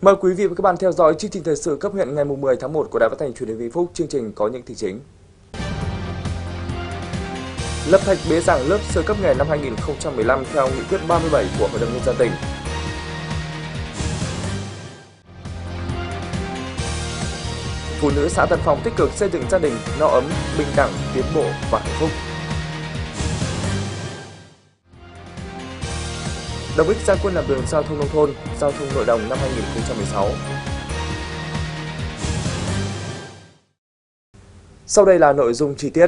Mời quý vị và các bạn theo dõi chương trình thời sự cấp huyện ngày 10 tháng 1 của Đài Phát thanh Truyền hình Vĩnh Phúc. Chương trình có những tin chính. Lập thạch bế giảng lớp sơ cấp nghề năm 2015 theo nghị quyết 37 của Hội đồng Nhân dân tỉnh. Phụ nữ xã Tân Phong tích cực xây dựng gia đình no ấm, bình đẳng, tiến bộ và hạnh phúc. Đồng Ích ra quân làm đường giao thông nông thôn, giao thông nội đồng năm 2016. Sau đây là nội dung chi tiết.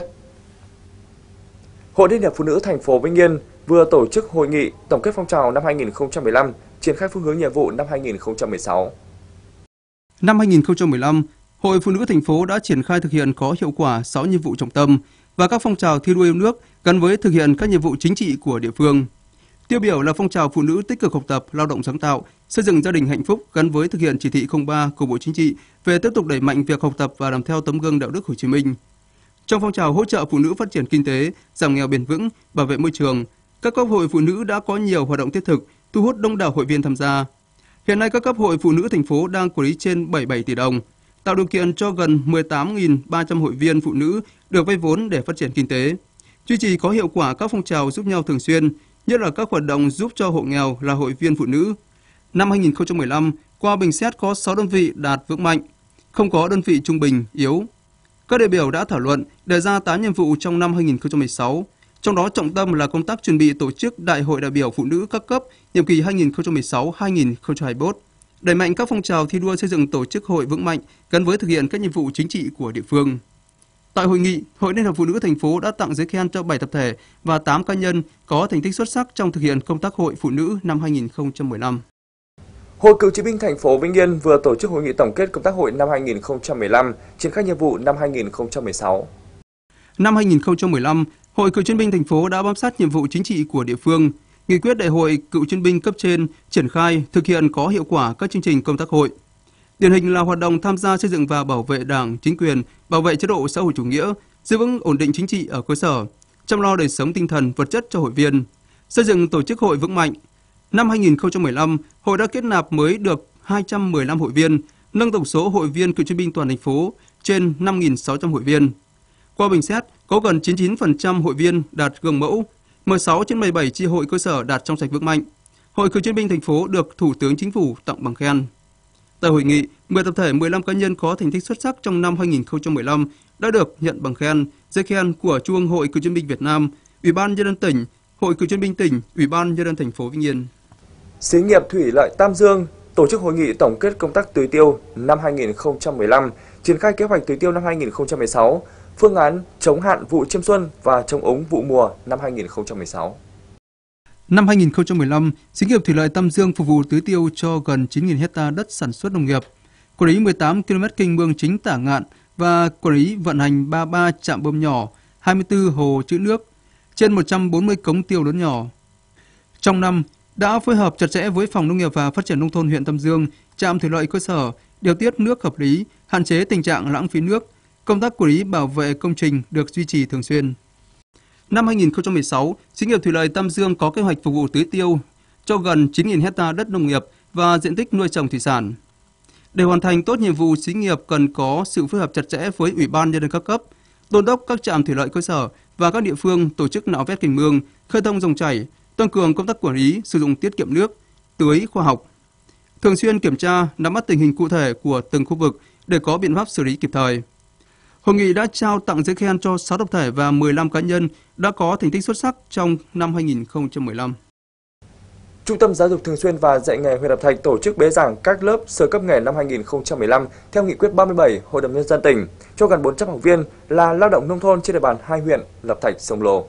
Hội Liên hiệp Phụ nữ thành phố Vĩnh Yên vừa tổ chức hội nghị tổng kết phong trào năm 2015, triển khai phương hướng nhiệm vụ năm 2016. Năm 2015, Hội Phụ nữ thành phố đã triển khai thực hiện có hiệu quả 6 nhiệm vụ trọng tâm và các phong trào thi đua yêu nước gắn với thực hiện các nhiệm vụ chính trị của địa phương. Tiêu biểu là phong trào phụ nữ tích cực học tập, lao động sáng tạo, xây dựng gia đình hạnh phúc gắn với thực hiện chỉ thị 03 của Bộ Chính trị về tiếp tục đẩy mạnh việc học tập và làm theo tấm gương đạo đức Hồ Chí Minh. Trong phong trào hỗ trợ phụ nữ phát triển kinh tế, giảm nghèo bền vững, bảo vệ môi trường, các cấp hội phụ nữ đã có nhiều hoạt động thiết thực, thu hút đông đảo hội viên tham gia. Hiện nay các cấp hội phụ nữ thành phố đang quản lý trên 77 tỷ đồng, tạo điều kiện cho gần 18.300 hội viên phụ nữ được vay vốn để phát triển kinh tế. Duy trì có hiệu quả các phong trào giúp nhau thường xuyên, nhất là các hoạt động giúp cho hộ nghèo là hội viên phụ nữ. Năm 2015, qua bình xét có 6 đơn vị đạt vững mạnh, không có đơn vị trung bình, yếu. Các đại biểu đã thảo luận, đề ra 8 nhiệm vụ trong năm 2016, trong đó trọng tâm là công tác chuẩn bị tổ chức Đại hội đại biểu phụ nữ các cấp nhiệm kỳ 2016-2021, đẩy mạnh các phong trào thi đua xây dựng tổ chức hội vững mạnh gắn với thực hiện các nhiệm vụ chính trị của địa phương. Tại hội nghị, Hội Liên hiệp Phụ nữ thành phố đã tặng giấy khen cho 7 tập thể và 8 cá nhân có thành tích xuất sắc trong thực hiện công tác hội phụ nữ năm 2015. Hội Cựu chiến binh thành phố Vĩnh Yên vừa tổ chức hội nghị tổng kết công tác hội năm 2015, triển khai nhiệm vụ năm 2016. Năm 2015, Hội Cựu chiến binh thành phố đã bám sát nhiệm vụ chính trị của địa phương, nghị quyết đại hội cựu chiến binh cấp trên triển khai thực hiện có hiệu quả các chương trình công tác hội. Điển hình là hoạt động tham gia xây dựng và bảo vệ Đảng, chính quyền, bảo vệ chế độ xã hội chủ nghĩa, giữ vững ổn định chính trị ở cơ sở, chăm lo đời sống tinh thần vật chất cho hội viên, xây dựng tổ chức hội vững mạnh. Năm 2015, hội đã kết nạp mới được 215 hội viên, nâng tổng số hội viên cựu chiến binh toàn thành phố trên 5.600 hội viên. Qua bình xét, có gần 99% hội viên đạt gương mẫu, 16 trên 17 chi hội cơ sở đạt trong sạch vững mạnh. Hội Cựu chiến binh thành phố được Thủ tướng Chính phủ tặng bằng khen. Tại hội nghị, 10 tập thể 15 cá nhân có thành tích xuất sắc trong năm 2015 đã được nhận bằng khen, giấy khen của Trung ương Hội Cựu chiến binh Việt Nam, Ủy ban Nhân dân tỉnh, Hội Cựu chiến binh tỉnh, Ủy ban Nhân dân thành phố Vĩnh Yên. Xí nghiệp thủy lợi Tam Dương tổ chức hội nghị tổng kết công tác tưới tiêu năm 2015, triển khai kế hoạch tưới tiêu năm 2016, phương án chống hạn vụ chiêm xuân và chống úng vụ mùa năm 2016. Năm 2015, xí nghiệp thủy lợi Tam Dương phục vụ tưới tiêu cho gần 9.000 hecta đất sản xuất nông nghiệp, quản lý 18 km kênh mương chính tả ngạn và quản lý vận hành 33 trạm bơm nhỏ, 24 hồ trữ nước, trên 140 cống tiêu lớn nhỏ. Trong năm, đã phối hợp chặt chẽ với Phòng Nông nghiệp và Phát triển Nông thôn huyện Tam Dương, trạm thủy lợi cơ sở, điều tiết nước hợp lý, hạn chế tình trạng lãng phí nước, công tác quản lý bảo vệ công trình được duy trì thường xuyên. Năm 2016, xí nghiệp thủy lợi Tam Dương có kế hoạch phục vụ tưới tiêu cho gần 9.000 hecta đất nông nghiệp và diện tích nuôi trồng thủy sản. Để hoàn thành tốt nhiệm vụ, xí nghiệp cần có sự phối hợp chặt chẽ với Ủy ban Nhân dân các cấp, đôn đốc các trạm thủy lợi cơ sở và các địa phương tổ chức nạo vét kênh mương, khơi thông dòng chảy, tăng cường công tác quản lý, sử dụng tiết kiệm nước, tưới khoa học. Thường xuyên kiểm tra, nắm bắt tình hình cụ thể của từng khu vực để có biện pháp xử lý kịp thời. Hội nghị đã trao tặng giấy khen cho 6 tập thể và 15 cá nhân đã có thành tích xuất sắc trong năm 2015. Trung tâm Giáo dục Thường xuyên và Dạy nghề huyện Lập Thạch tổ chức bế giảng các lớp sơ cấp nghề năm 2015 theo nghị quyết 37 Hội đồng Nhân dân tỉnh cho gần 400 học viên là lao động nông thôn trên địa bàn hai huyện Lập Thạch, Sông Lô.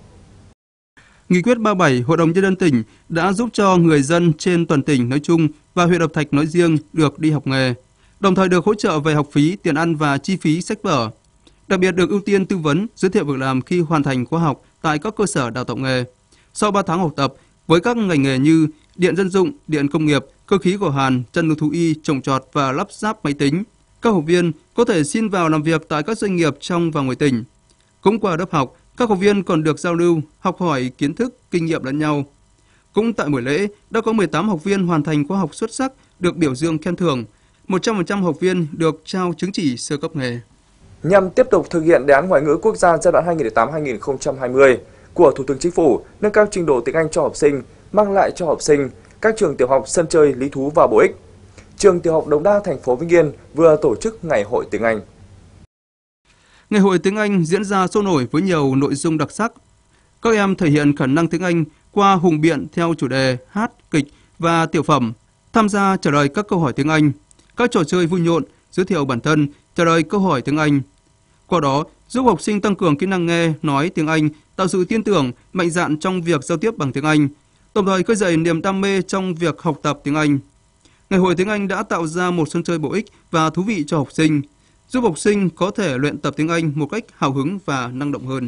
Nghị quyết 37 Hội đồng Nhân dân tỉnh đã giúp cho người dân trên toàn tỉnh nói chung và huyện Lập Thạch nói riêng được đi học nghề, đồng thời được hỗ trợ về học phí, tiền ăn và chi phí sách vở. Đặc biệt được ưu tiên tư vấn, giới thiệu việc làm khi hoàn thành khóa học tại các cơ sở đào tạo nghề. Sau 3 tháng học tập, với các ngành nghề như điện dân dụng, điện công nghiệp, cơ khí gỗ hàn, chăn nuôi thú y, trồng trọt và lắp ráp máy tính, các học viên có thể xin vào làm việc tại các doanh nghiệp trong và ngoài tỉnh. Cũng qua lớp học, các học viên còn được giao lưu, học hỏi kiến thức, kinh nghiệm lẫn nhau. Cũng tại buổi lễ, đã có 18 học viên hoàn thành khóa học xuất sắc được biểu dương khen thưởng, 100% học viên được trao chứng chỉ sơ cấp nghề. Nhằm tiếp tục thực hiện đề án ngoại ngữ quốc gia giai đoạn 2018-2020 của Thủ tướng Chính phủ, nâng cao trình độ tiếng Anh cho học sinh, mang lại cho học sinh các trường tiểu học sân chơi lý thú và bổ ích. Trường Tiểu học Đống Đa, thành phố Vĩnh Yên vừa tổ chức Ngày hội tiếng Anh. Ngày hội tiếng Anh diễn ra sôi nổi với nhiều nội dung đặc sắc. Các em thể hiện khả năng tiếng Anh qua hùng biện theo chủ đề hát, kịch và tiểu phẩm, tham gia trả lời các câu hỏi tiếng Anh, các trò chơi vui nhộn, giới thiệu bản thân, trả lời câu hỏi tiếng Anh. Qua đó, giúp học sinh tăng cường kỹ năng nghe, nói tiếng Anh, tạo sự tin tưởng, mạnh dạn trong việc giao tiếp bằng tiếng Anh, đồng thời khơi dậy niềm đam mê trong việc học tập tiếng Anh. Ngày hội tiếng Anh đã tạo ra một sân chơi bổ ích và thú vị cho học sinh, giúp học sinh có thể luyện tập tiếng Anh một cách hào hứng và năng động hơn.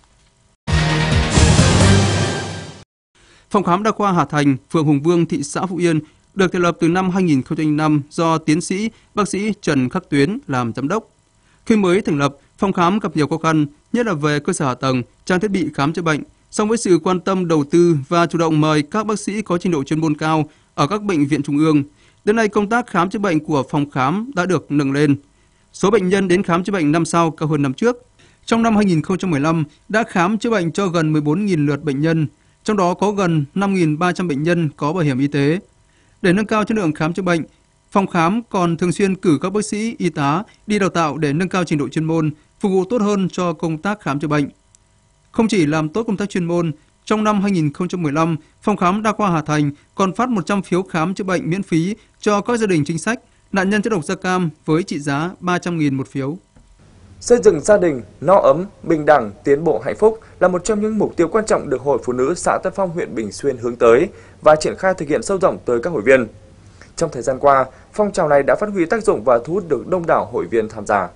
Phòng khám đa khoa Hà Thành, phường Hùng Vương, thị xã Phúc Yên được thành lập từ năm 2005 do tiến sĩ, bác sĩ Trần Khắc Tuyến làm giám đốc. Khi mới thành lập, phòng khám gặp nhiều khó khăn, nhất là về cơ sở hạ tầng, trang thiết bị khám chữa bệnh. Song với sự quan tâm đầu tư và chủ động mời các bác sĩ có trình độ chuyên môn cao ở các bệnh viện trung ương, đến nay công tác khám chữa bệnh của phòng khám đã được nâng lên. Số bệnh nhân đến khám chữa bệnh năm sau cao hơn năm trước. Trong năm 2015 đã khám chữa bệnh cho gần 14.000 lượt bệnh nhân, trong đó có gần 5.300 bệnh nhân có bảo hiểm y tế. Để nâng cao chất lượng khám chữa bệnh, phòng khám còn thường xuyên cử các bác sĩ, y tá đi đào tạo để nâng cao trình độ chuyên môn, phục vụ tốt hơn cho công tác khám chữa bệnh. Không chỉ làm tốt công tác chuyên môn, trong năm 2015, phòng khám đa khoa Hà Thành còn phát 100 phiếu khám chữa bệnh miễn phí cho các gia đình chính sách, nạn nhân chất độc da cam với trị giá 300.000 một phiếu. Xây dựng gia đình no ấm, bình đẳng, tiến bộ, hạnh phúc là một trong những mục tiêu quan trọng được Hội Phụ nữ xã Tân Phong, huyện Bình Xuyên hướng tới và triển khai thực hiện sâu rộng tới các hội viên. Trong thời gian qua, phong trào này đã phát huy tác dụng và thu hút được đông đảo hội viên tham gia.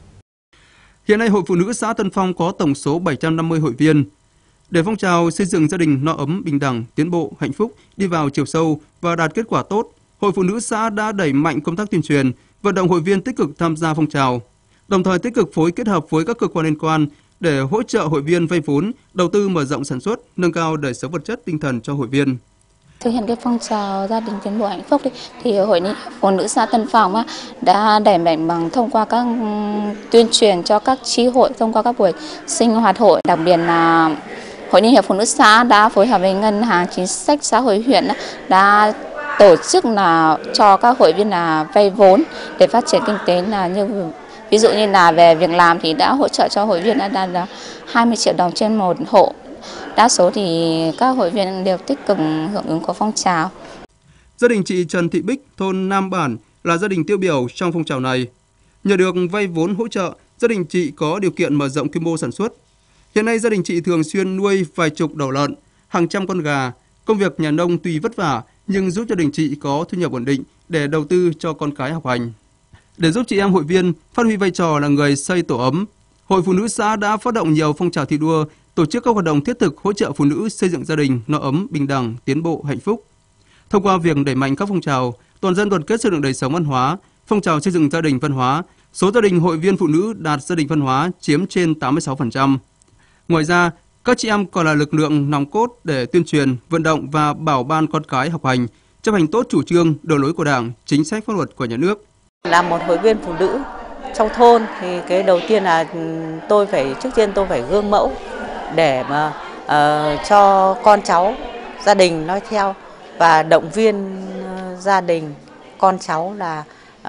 Hiện nay, Hội Phụ nữ xã Tân Phong có tổng số 750 hội viên. Để phong trào xây dựng gia đình no ấm, bình đẳng, tiến bộ, hạnh phúc đi vào chiều sâu và đạt kết quả tốt, Hội Phụ nữ xã đã đẩy mạnh công tác tuyên truyền, vận động hội viên tích cực tham gia phong trào, đồng thời tích cực phối kết hợp với các cơ quan liên quan để hỗ trợ hội viên vay vốn, đầu tư mở rộng sản xuất, nâng cao đời sống vật chất tinh thần cho hội viên. Thực hiện cái phong trào gia đình tiến bộ hạnh phúc thì Hội Phụ nữ xã Tân Phong đã đẩy mạnh bằng thông qua các tuyên truyền cho các chi hội, thông qua các buổi sinh hoạt hội, đặc biệt là Hội Liên hiệp Phụ nữ xã đã phối hợp với Ngân hàng Chính sách xã hội huyện đã tổ chức là cho các hội viên là vay vốn để phát triển kinh tế, là như ví dụ như là về việc làm thì đã hỗ trợ cho hội viên đã là 20 triệu đồng trên một hộ. Đa số thì các hội viên đều tích cực hưởng ứng của phong trào. Gia đình chị Trần Thị Bích, thôn Nam Bản là gia đình tiêu biểu trong phong trào này. Nhờ được vay vốn hỗ trợ, gia đình chị có điều kiện mở rộng quy mô sản xuất. Hiện nay gia đình chị thường xuyên nuôi vài chục đầu lợn, hàng trăm con gà. Công việc nhà nông tuy vất vả nhưng giúp gia đình chị có thu nhập ổn định để đầu tư cho con cái học hành. Để giúp chị em hội viên phát huy vai trò là người xây tổ ấm, Hội Phụ nữ xã đã phát động nhiều phong trào thi đua, tổ chức các hoạt động thiết thực hỗ trợ phụ nữ xây dựng gia đình no ấm, bình đẳng, tiến bộ, hạnh phúc. Thông qua việc đẩy mạnh các phong trào, toàn dân đoàn kết xây dựng đời sống văn hóa, phong trào xây dựng gia đình văn hóa, số gia đình hội viên phụ nữ đạt gia đình văn hóa chiếm trên 86%. Ngoài ra, các chị em còn là lực lượng nòng cốt để tuyên truyền, vận động và bảo ban con cái học hành, chấp hành tốt chủ trương, đường lối của Đảng, chính sách pháp luật của nhà nước. Là một hội viên phụ nữ trong thôn thì cái đầu tiên là trước tiên tôi phải gương mẫu để mà cho con cháu, gia đình nói theo và động viên gia đình, con cháu là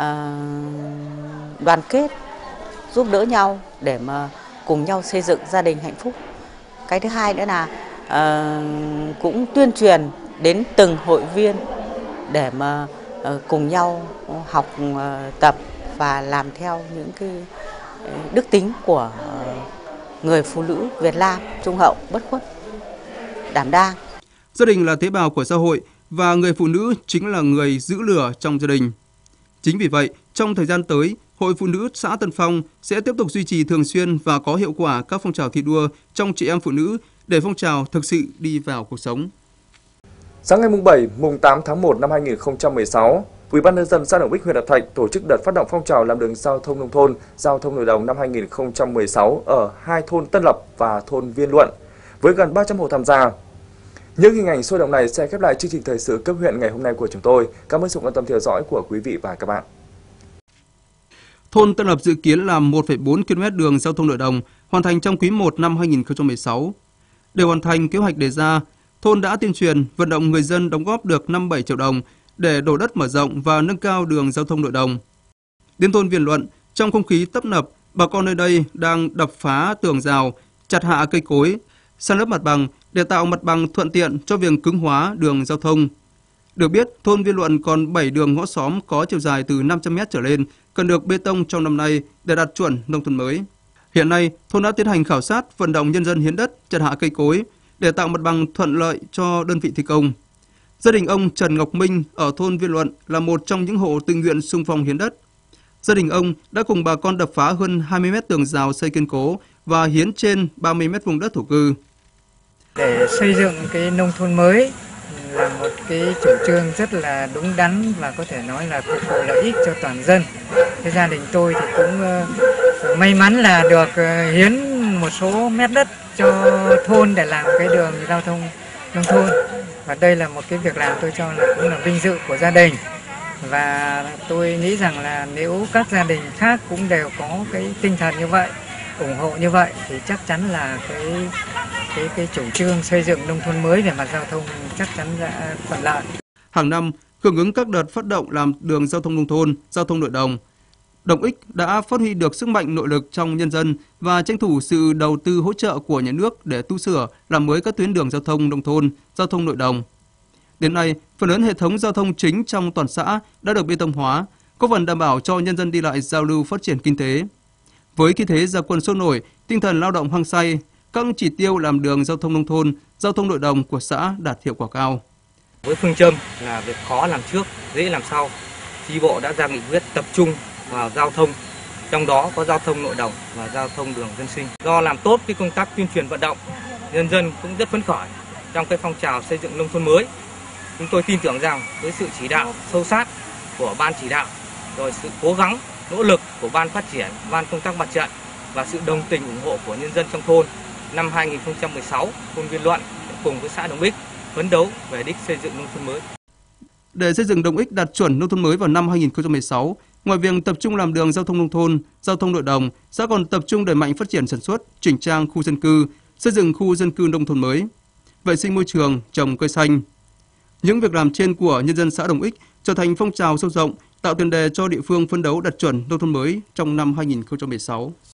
đoàn kết, giúp đỡ nhau để mà cùng nhau xây dựng gia đình hạnh phúc. Cái thứ hai nữa là cũng tuyên truyền đến từng hội viên để mà cùng nhau học tập và làm theo những cái đức tính của người phụ nữ Việt Nam trung hậu, bất khuất, đảm đang. Gia đình là tế bào của xã hội và người phụ nữ chính là người giữ lửa trong gia đình. Chính vì vậy, trong thời gian tới, Hội Phụ nữ xã Tân Phong sẽ tiếp tục duy trì thường xuyên và có hiệu quả các phong trào thi đua trong chị em phụ nữ để phong trào thực sự đi vào cuộc sống. Sáng ngày 7, 8 tháng 1 năm 2016, Ủy ban nhân dân xã Đồng Bích, huyện Lập Thạch tổ chức đợt phát động phong trào làm đường giao thông nông thôn, giao thông nội đồng năm 2016 ở hai thôn Tân Lập và thôn Viên Luận với gần 300 hộ tham gia. Những hình ảnh sôi động này sẽ khép lại chương trình thời sự cấp huyện ngày hôm nay của chúng tôi. Cảm ơn sự quan tâm theo dõi của quý vị và các bạn. Thôn Tân Lập dự kiến làm 1,4 km đường giao thông nội đồng, hoàn thành trong quý 1 năm 2016. Để hoàn thành kế hoạch đề ra, thôn đã tuyên truyền, vận động người dân đóng góp được 57 triệu đồng để đổ đất mở rộng và nâng cao đường giao thông nội đồng. Đến thôn Viên Luận, trong không khí tấp nập, bà con nơi đây đang đập phá tường rào, chặt hạ cây cối, san lấp mặt bằng để tạo mặt bằng thuận tiện cho việc cứng hóa đường giao thông. Được biết, thôn Viên Luận còn 7 đường ngõ xóm có chiều dài từ 500 m trở lên cần được bê tông trong năm nay để đạt chuẩn nông thôn mới. Hiện nay, thôn đã tiến hành khảo sát, vận động nhân dân hiến đất, chặt hạ cây cối để tạo mặt bằng thuận lợi cho đơn vị thi công. Gia đình ông Trần Ngọc Minh ở thôn Viên Luận là một trong những hộ tự nguyện xung phong hiến đất. Gia đình ông đã cùng bà con đập phá hơn 20 mét tường rào xây kiên cố và hiến trên 30 mét vuông đất thổ cư. Để xây dựng cái nông thôn mới là một cái chủ trương rất là đúng đắn và có thể nói là phục vụ lợi ích cho toàn dân. Cái gia đình tôi thì cũng may mắn là được hiến một số mét đất cho thôn để làm cái đường giao thông nông thôn. Và đây là một cái việc làm tôi cho là cũng là vinh dự của gia đình. Và tôi nghĩ rằng là nếu các gia đình khác cũng đều có cái tinh thần như vậy, ủng hộ như vậy thì chắc chắn là cái chủ trương xây dựng nông thôn mới về mặt giao thông chắc chắn sẽ thuận lợi. Hàng năm, hưởng ứng các đợt phát động làm đường giao thông nông thôn, giao thông nội đồng, Đồng Ích đã phát huy được sức mạnh nội lực trong nhân dân và tranh thủ sự đầu tư hỗ trợ của nhà nước để tu sửa, làm mới các tuyến đường giao thông nông thôn, giao thông nội đồng. Đến nay, phần lớn hệ thống giao thông chính trong toàn xã đã được bê tông hóa, góp phần đảm bảo cho nhân dân đi lại giao lưu phát triển kinh tế. Với khí thế ra quân sôi nổi, tinh thần lao động hăng say, các chỉ tiêu làm đường giao thông nông thôn, giao thông nội đồng của xã đạt hiệu quả cao. Với phương châm là việc khó làm trước, dễ làm sau, chi bộ đã ra nghị quyết tập trung vào giao thông, trong đó có giao thông nội đồng và giao thông đường dân sinh. Do làm tốt cái công tác tuyên truyền vận động, nhân dân cũng rất phấn khởi trong cái phong trào xây dựng nông thôn mới. Chúng tôi tin tưởng rằng với sự chỉ đạo sâu sát của ban chỉ đạo, rồi sự cố gắng, nỗ lực của ban phát triển, ban công tác mặt trận và sự đồng tình ủng hộ của nhân dân trong thôn, năm 2016, thôn Viên Luận cùng với xã Đồng Ích phấn đấu về đích xây dựng nông thôn mới. Để xây dựng Đồng Ích đạt chuẩn nông thôn mới vào năm 2016, ngoài việc tập trung làm đường giao thông nông thôn, giao thông nội đồng, xã còn tập trung đẩy mạnh phát triển sản xuất, chỉnh trang khu dân cư, xây dựng khu dân cư nông thôn mới, vệ sinh môi trường, trồng cây xanh. Những việc làm trên của nhân dân xã Đồng Ích trở thành phong trào sâu rộng, tạo tiền đề cho địa phương phấn đấu đạt chuẩn nông thôn mới trong năm 2016.